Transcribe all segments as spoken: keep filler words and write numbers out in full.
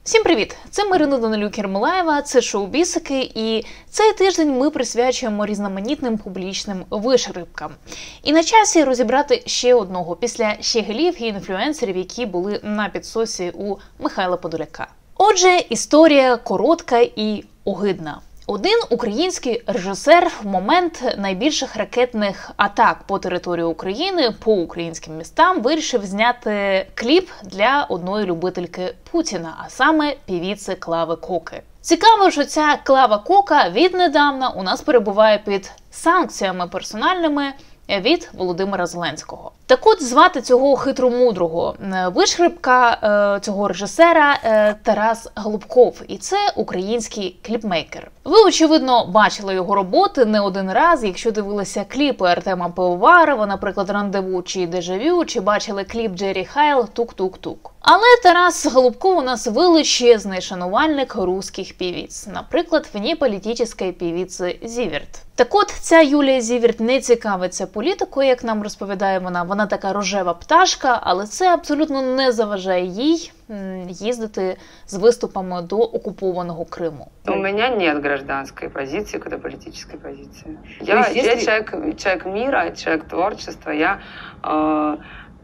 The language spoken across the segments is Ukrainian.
Всім привіт! Це Марина Данилюк-Єрмолаєва, це шоу «Бісики», і цей тиждень ми присвячуємо різноманітним публічним вишкрипкам. І на часі розібрати ще одного після щеголів і інфлюенсерів, які були на підсосі у Михайла Подоляка. Отже, історія коротка і огидна. Один український режисер в момент найбільших ракетних атак по території України, по українським містам, вирішив зняти кліп для одної любительки Путіна, а саме певиці Клави Коки. Цікаво, що ця Клава Кока віднедавна у нас перебуває під санкціями персональними від Володимира Зеленського. Так от, звати цього хитромудрого вишкрипка, цього режисера Тарас Голубков. І це український кліпмейкер. Ви, очевидно, бачили його роботи не один раз, якщо дивилися кліпи Артема Пивоварова, наприклад, «Рандеву» чи «Дежавю», чи бачили кліп Джері Хайл «Тук-тук-тук». Але Тарас Голубков у нас величезний шанувальник русських певиць, наприклад, внеполітичної певиці Зіверт. Так от, ця Юлія Зіверт не цікавиться політикою, як нам розповідає вона, вона така рожева пташка, але це абсолютно не заважає їй їздити з виступами до окупованого Криму. У меня нет гражданской позиции, какой-то политической позиции. Я, если... я человек, человек мира, человек творчества, я э,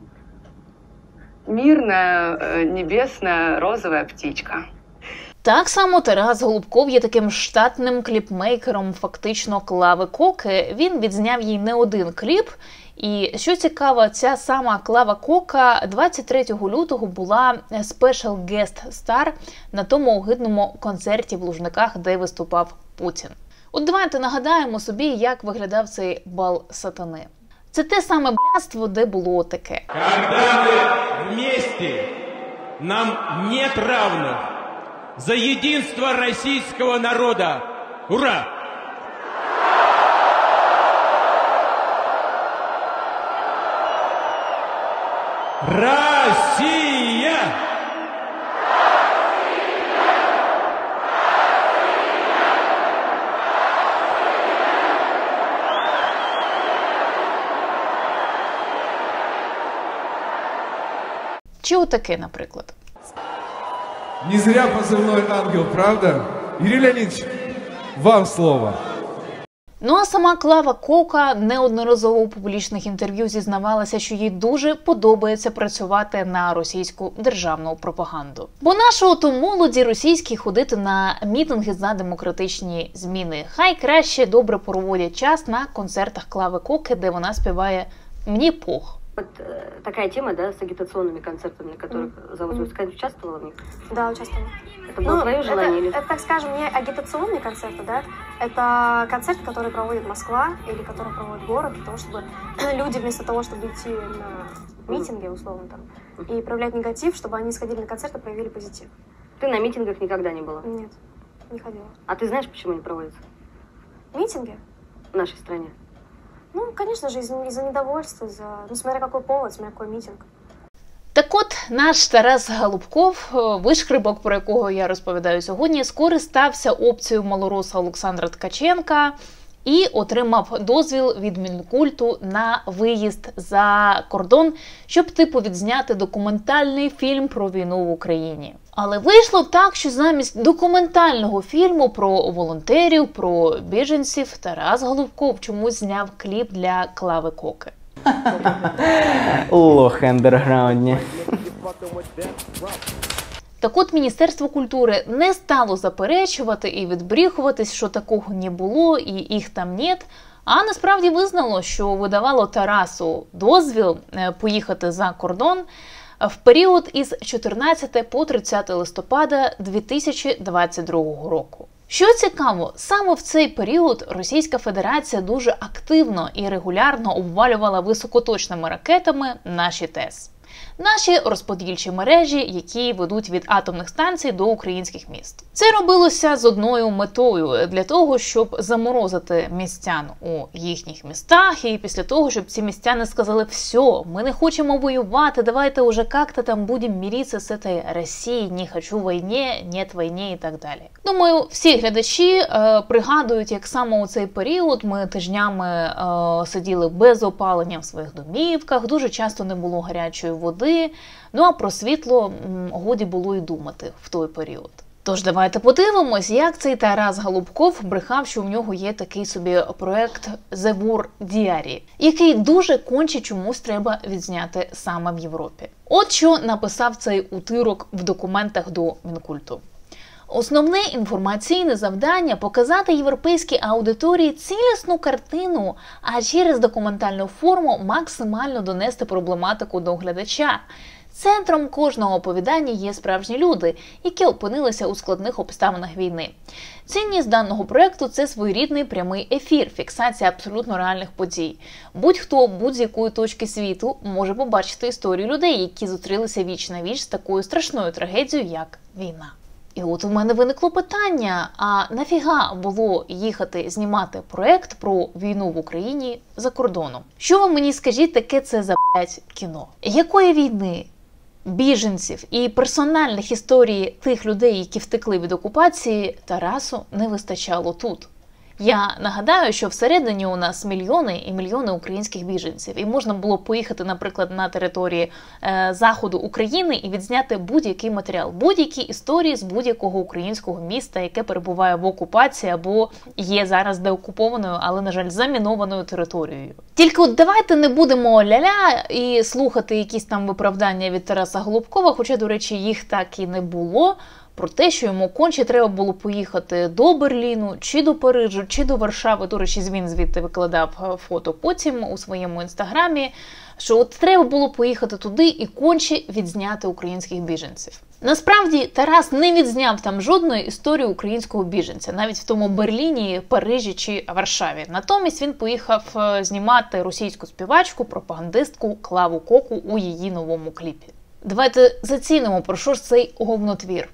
мирная, э, небесная, розовая птичка. Так само Тарас Голубков є таким штатним кліпмейкером фактично Клави Коки. Він відзняв їй не один кліп. І що цікаво, ця сама Клава Кока двадцять третього лютого була special guest star на тому огидному концерті в Лужниках, де виступав Путін. От давайте нагадаємо собі, як виглядав цей бал сатани. Це те саме блядство, де було таке. Когда мы вместе, нам нет равных. За единство российского народа. Ура! Россия! Чи отаке, наприклад. Не зря позывной ангел, правда? Юрий Леонидович, вам слово. Ну а сама Клава Кока неодноразово у публічних інтерв'ю зізнавалася, що їй дуже подобається працювати на російську державну пропаганду. Бо нашого то молоді російські ходити на мітинги за демократичні зміни. Хай краще добре проводять час на концертах Клави Коки, де вона співає «Мені пох». Вот э, такая тема, да, с агитационными концертами, на которых mm. зовут mm. участвовала в них? Да, участвовала. Это было ну, твое желание? Это, или... это, так скажем, не агитационные концерты, да, это концерт, который проводит Москва или который проводит город, для того, чтобы люди вместо того, чтобы идти на митинги, условно, там, mm. и проявлять негатив, чтобы они сходили на концерт и проявили позитив. Ты на митингах никогда не была? Нет, не ходила. А ты знаешь, почему они проводятся? Митинги? В нашей стране? Ну, конечно же, из-за, из-за недовольства, за... ну, смотря какой повод, смотря какой митинг. Так от, наш Тарас Голубков, вишкрипок, про якого я розповідаю сьогодні, скористався опцією малороса Олександра Ткаченка і отримав дозвіл від Мінкульту на виїзд за кордон, щоб типу відзняти документальний фільм про війну в Україні. Але вийшло так, що замість документального фільму про волонтерів, про біженців, Тарас Голубков чомусь зняв кліп для Клави Коки. Лох андерграундні. Так от, Міністерство культури не стало заперечувати і відбріхуватись, що такого не було і їх там нет, а насправді визнало, що видавало Тарасу дозвіл поїхати за кордон в період із чотирнадцятого по тридцяте листопада дві тисячі двадцять другого року. Що цікаво, саме в цей період Російська Федерація дуже активно і регулярно обвалювала високоточними ракетами наші ТЕС. Наші розподільчі мережі, які ведуть від атомних станцій до українських міст. Це робилося з одною метою – для того, щоб заморозити містян у їхніх містах, і після того, щоб ці містяни сказали «все, ми не хочемо воювати, давайте уже як-то там будемо миритися з цією Росією, не хочу війни, нет війни» і так далі. Думаю, всі глядачі е, пригадують, як саме у цей період ми тижнями е, сиділи без опалення в своїх домівках, дуже часто не було гарячої води, ну а про світло м, годі було й думати в той період. Тож давайте подивимось, як цей Тарас Голубков брехав, що в нього є такий собі проект The War Diary, який дуже конче чомусь треба відзняти саме в Європі. От що написав цей утирок в документах до Мінкульту. Основне інформаційне завдання – показати європейській аудиторії цілісну картину, а через документальну форму максимально донести проблематику до глядача. Центром кожного оповідання є справжні люди, які опинилися у складних обставинах війни. Цінність даного проєкту – це своєрідний прямий ефір, фіксація абсолютно реальних подій. Будь-хто будь-з якої точки світу може побачити історію людей, які зустрілися віч на віч з такою страшною трагедією, як війна. І от у мене виникло питання, а нафіга було їхати знімати проєкт про війну в Україні за кордоном? Що ви мені скажіть, таке це за, блядь, кіно? Якої війни, біженців і персональних історій тих людей, які втекли від окупації, Тарасу не вистачало тут? Я нагадаю, що всередині у нас мільйони і мільйони українських біженців. І можна було поїхати, наприклад, на території е, заходу України і відзняти будь-який матеріал, будь-які історії з будь-якого українського міста, яке перебуває в окупації або є зараз деокупованою, але, на жаль, замінованою територією. Тільки от давайте не будемо ля-ля і слухати якісь там виправдання від Тараса Голубкова, хоча, до речі, їх так і не було, про те, що йому конче треба було поїхати до Берліну, чи до Парижу, чи до Варшави. До речі, він звідти викладав фото потім у своєму інстаграмі, що от треба було поїхати туди і конче відзняти українських біженців. Насправді, Тарас не відзняв там жодної історії українського біженця, навіть в тому Берліні, Парижі чи Варшаві. Натомість він поїхав знімати російську співачку, пропагандистку Клаву Коку у її новому кліпі. Давайте зацінимо, про що ж цей говнотвір.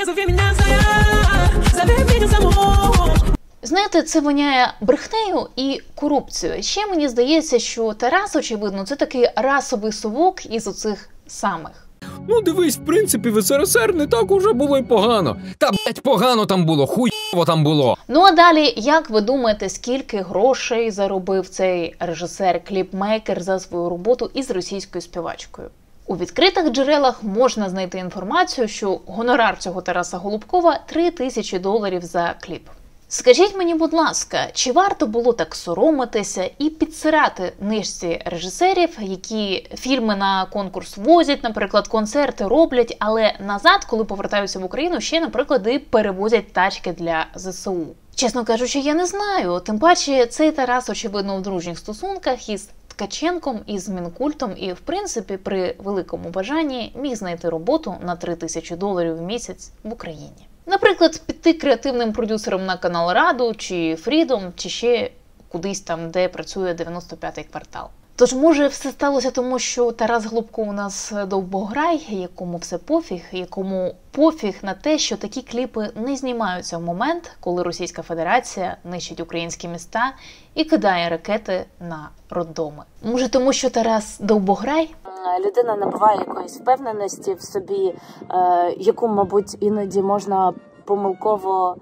Знаєте, це воняє брехнею і корупцією. Ще мені здається, що Тарас, очевидно, це такий расовий совок із оцих самих. Ну дивись, в принципі, в ес ер ес ер не так уже було й погано. Та, блять, погано там було, хуйово там було. Ну а далі, як ви думаєте, скільки грошей заробив цей режисер-кліпмейкер за свою роботу із російською співачкою? У відкритих джерелах можна знайти інформацію, що гонорар цього Тараса Голубкова – три тисячі доларів за кліп. Скажіть мені, будь ласка, чи варто було так соромитися і підсирати нижці режисерів, які фільми на конкурс возять, наприклад, концерти роблять, але назад, коли повертаються в Україну, ще, наприклад, і перевозять тачки для зе се у? Чесно кажучи, я не знаю. Тим паче, цей Тарас, очевидно, в дружніх стосунках із Ткаченком, із Мінкультом і, в принципі, при великому бажанні міг знайти роботу на три тисячі доларів в місяць в Україні. Наприклад, піти креативним продюсером на канал Раду, чи Фрідом, чи ще кудись там, де працює дев'яносто п'ятий квартал. Тож, може, все сталося тому, що Тарас Голубков у нас довбограй, якому все пофіг, якому пофіг на те, що такі кліпи не знімаються в момент, коли Російська Федерація нищить українські міста і кидає ракети на роддоми. Може, тому що Тарас довбограй? Людина набуває якоїсь впевненості в собі, яку, мабуть, іноді можна помилково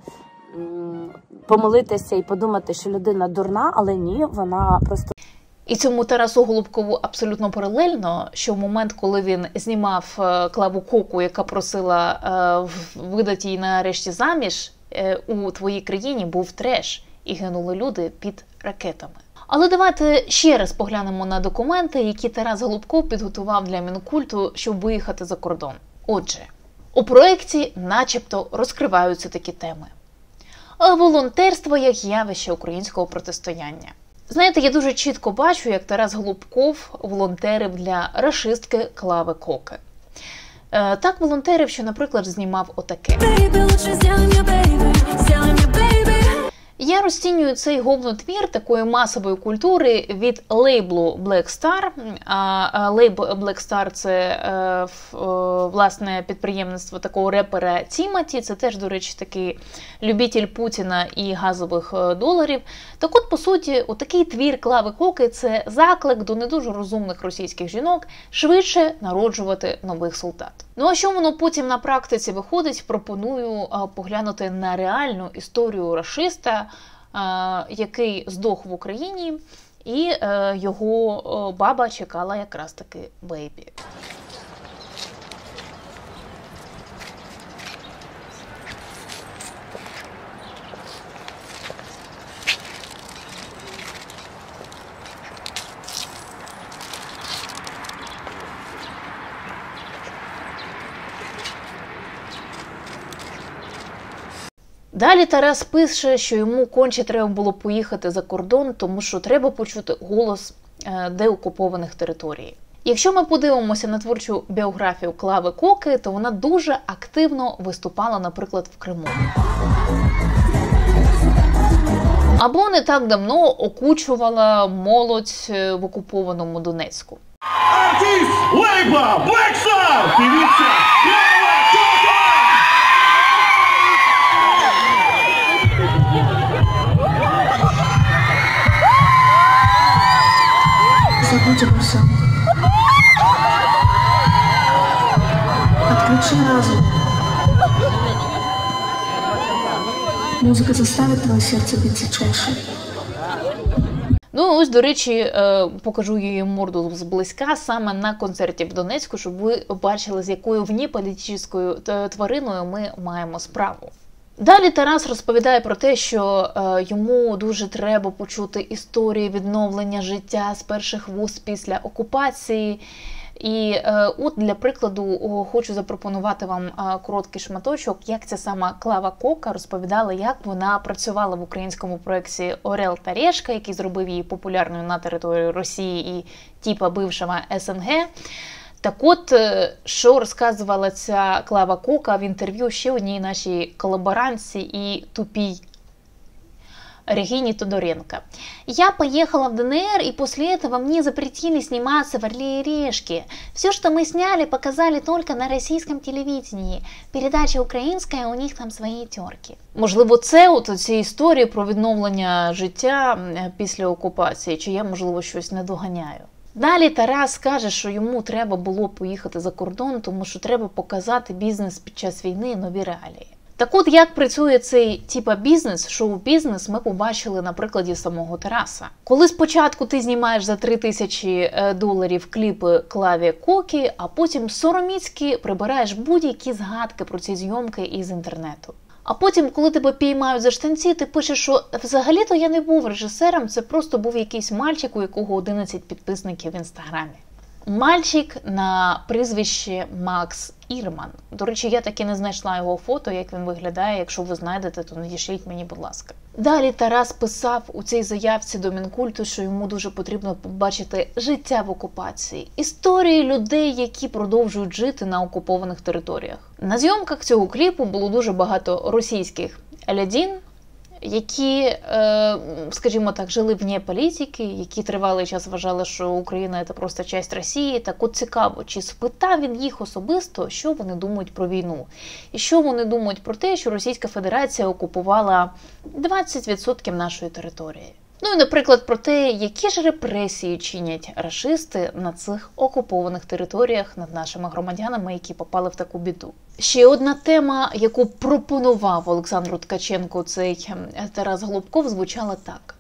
помилитися і подумати, що людина дурна, але ні, вона просто... І цьому Тарасу Голубкову абсолютно паралельно, що в момент, коли він знімав Клаву Коку, яка просила видати її нарешті заміж, у твоїй країні був треш і гинули люди під ракетами. Але давайте ще раз поглянемо на документи, які Тарас Голубков підготував для Мінкульту, щоб виїхати за кордон. Отже, у проєкті начебто розкриваються такі теми. Волонтерство як явище українського протистояння. Знаєте, я дуже чітко бачу, як Тарас Голубков волонтерив для рашистки Клави Коки. Е, так волонтерив, що, наприклад, знімав отаке. Я розцінюю цей говнотвір такої масової культури від лейблу Black Star. А лейбл Black Star – це, е, власне, підприємництво такого репера Тімоті. Це теж, до речі, такий любитель Путіна і газових доларів. Так от, по суті, отакий твір Клави Коки – це заклик до не дуже розумних російських жінок швидше народжувати нових солдат. Ну а що воно потім на практиці виходить, пропоную поглянути на реальну історію рашиста, який здох в Україні і е, його е, баба чекала якраз таки бейбі. Далі Тарас пише, що йому конче треба було поїхати за кордон, тому що треба почути голос деокупованих територій. Якщо ми подивимося на творчу біографію Клави Коки, то вона дуже активно виступала, наприклад, в Криму. Або не так давно окучувала молодь в окупованому Донецьку. Артист лейбла Black Star, певица Клава Кока! Забудь обо всем. Отключи разум. Музыка заставит твое сердце биться чаще. Ну, ось, до речі, покажу її морду зблизька саме на концерті в Донецьку, щоб ви бачили, з якою внеполітичною твариною ми маємо справу. Далі Тарас розповідає про те, що е, йому дуже треба почути історії відновлення життя з перших вуст після окупації. І е, от для прикладу о, хочу запропонувати вам е, короткий шматочок, як ця сама Клава Кока розповідала, як вона працювала в українському проєкті «Орел та Решка», який зробив її популярною на території Росії і типа бившого ес ен ге. Так от, що розказувала ця Клава Кока в інтерв'ю ще одній нашій колаборантці і тупій Регине Тодоренко. «Я поехала в ДНР, и после этого мне запретили сниматься в «Орле и Решке». Все, что мы сняли, показали только на російському телевидении. Передача українська, у них там свої терки». Можливо, це от ці історії про відновлення життя після окупації, чи я, можливо, щось не доганяю. Далі Тарас каже, що йому треба було поїхати за кордон, тому що треба показати бізнес під час війни, нові реалії. Так от, як працює цей типа бізнес, шоу-бізнес, ми побачили на прикладі самого Тараса. Коли спочатку ти знімаєш за три тисячі доларів кліпи Клаві Кокі, а потім сороміцьки прибираєш будь-які згадки про ці зйомки із інтернету. А потім, коли тебе піймають за штанці, ти пишеш, що взагалі-то я не був режисером, це просто був якийсь мальчик, у якого одинадцять підписників в інстаграмі. Мальчик на прізвище Макс Ірман. До речі, я таки не знайшла його фото, як він виглядає. Якщо ви знайдете, то надішліть мені, будь ласка. Далі Тарас писав у цій заявці до Мінкульту, що йому дуже потрібно побачити життя в окупації. Історії людей, які продовжують жити на окупованих територіях. На зйомках цього кліпу було дуже багато російських лядін, які, скажімо так, жили вне політики, які тривалий час вважали, що Україна – це просто частина Росії. Так от цікаво, чи спитав він їх особисто, що вони думають про війну? І що вони думають про те, що Російська Федерація окупувала двадцять відсотків нашої території? Ну і, наприклад, про те, які ж репресії чинять рашисти на цих окупованих територіях над нашими громадянами, які попали в таку біду. Ще одна тема, яку пропонував Олександру Ткаченку цей Тарас Голубков, звучала так.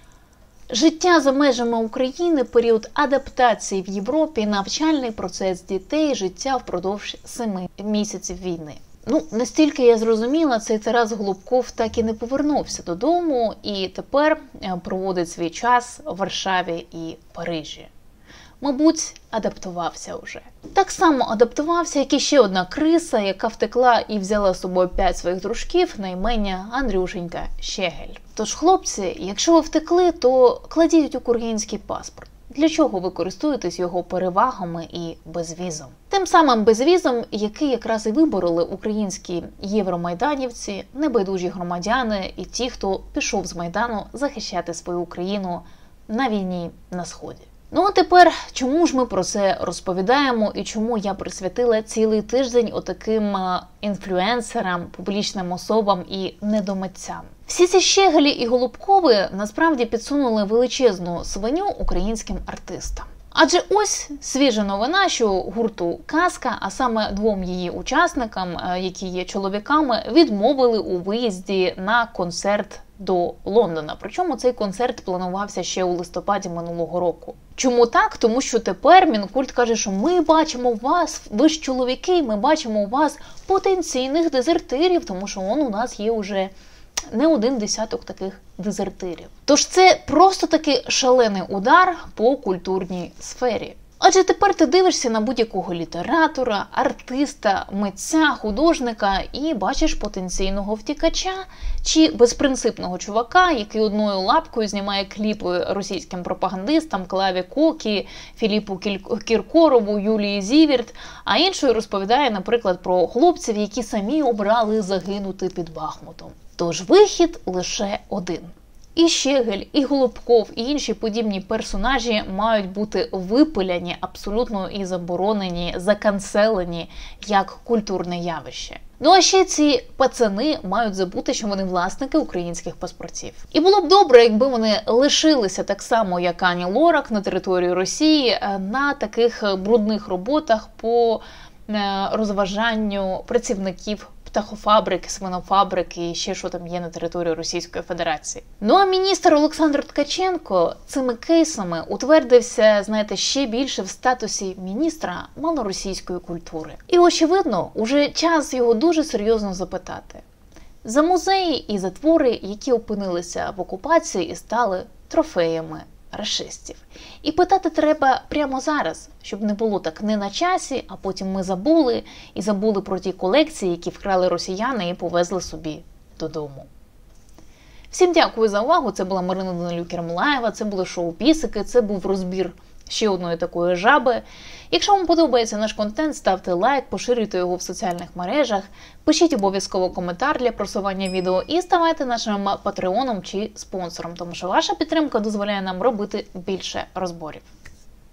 Життя за межами України, період адаптації в Європі, навчальний процес дітей, життя впродовж семи місяців війни. Ну, настільки я зрозуміла, цей Тарас Голубков так і не повернувся додому і тепер проводить свій час в Варшаві і Парижі. Мабуть, адаптувався вже. Так само адаптувався, як і ще одна криса, яка втекла і взяла з собою п'ять своїх дружків на ім'я Андрюшенька Щегель. Тож, хлопці, якщо ви втекли, то кладіть український паспорт. Для чого ви користуєтесь його перевагами і безвізом? Тим самим безвізом, який якраз і вибороли українські євромайданівці, небайдужі громадяни і ті, хто пішов з Майдану захищати свою Україну на війні на Сході. Ну а тепер, чому ж ми про це розповідаємо і чому я присвятила цілий тиждень отаким інфлюенсерам, публічним особам і недомитцям? Всі ці Щегелі і Голубкови насправді підсунули величезну свиню українським артистам. Адже ось свіжа новина, що гурту «Казка», а саме двом її учасникам, які є чоловіками, відмовили у виїзді на концерт до Лондона. Причому цей концерт планувався ще у листопаді минулого року. Чому так? Тому що тепер Мінкульт каже, що ми бачимо у вас, ви ж чоловіки, ми бачимо у вас потенційних дезертирів, тому що он у нас є уже не один десяток таких дезертирів. Тож це просто таки шалений удар по культурній сфері. Адже тепер ти дивишся на будь-якого літератора, артиста, митця, художника і бачиш потенційного втікача чи безпринципного чувака, який одною лапкою знімає кліпи російським пропагандистам Клаві Кокі, Філіпу Кіркорову, Юлії Зівірт, а іншою розповідає, наприклад, про хлопців, які самі обрали загинути під Бахмутом. Тож вихід лише один. І Щегель, і Голубков, і інші подібні персонажі мають бути випиляні абсолютно і заборонені, заканцелені як культурне явище. Ну а ще ці пацани мають забути, що вони власники українських паспортів. І було б добре, якби вони лишилися так само, як Ані Лорак, на території Росії, на таких брудних роботах по розважанню працівників птахофабрики, свинофабрики і ще що там є на території Російської Федерації. Ну а міністр Олександр Ткаченко цими кейсами утвердився, знаєте, ще більше в статусі міністра малоросійської культури. І очевидно, уже час його дуже серйозно запитати. За музеї і за твори, які опинилися в окупації і стали трофеями рашистів. І питати треба прямо зараз, щоб не було так не на часі, а потім ми забули, і забули про ті колекції, які вкрали росіяни і повезли собі додому. Всім дякую за увагу, це була Марина Данилюк-Ермолаєва, це були шоу «Бісики», це був розбір ще одної такої жаби. Якщо вам подобається наш контент, ставте лайк, поширюйте його в соціальних мережах, пишіть обов'язково коментар для просування відео і ставайте нашим патреоном чи спонсором, тому що ваша підтримка дозволяє нам робити більше розборів.